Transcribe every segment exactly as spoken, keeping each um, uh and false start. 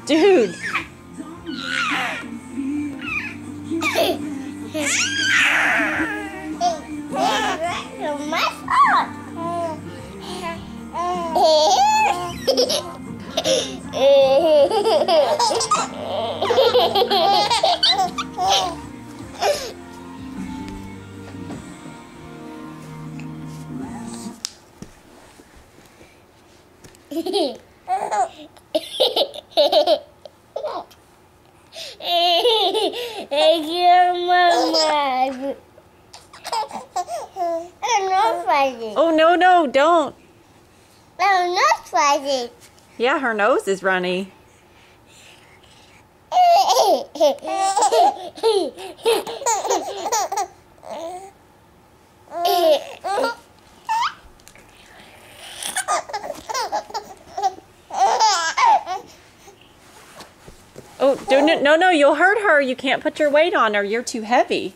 Dude. My fault. Thank you, Mama. I'm not fighting. Oh, no, no, don't. I'm not fighting. Yeah, her nose is runny. Oh, do, no, no, no, you'll hurt her. You can't put your weight on her. You're too heavy.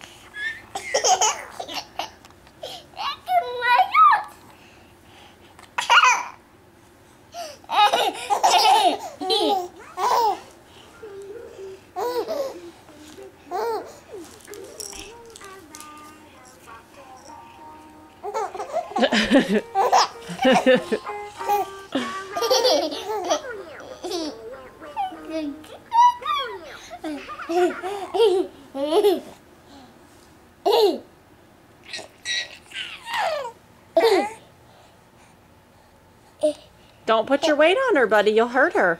Don't put your weight on her, buddy. You'll hurt her.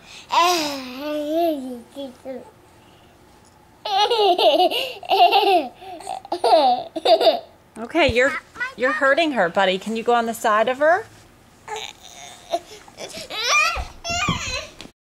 Okay, you're you're hurting her, buddy. Can you go on the side of her?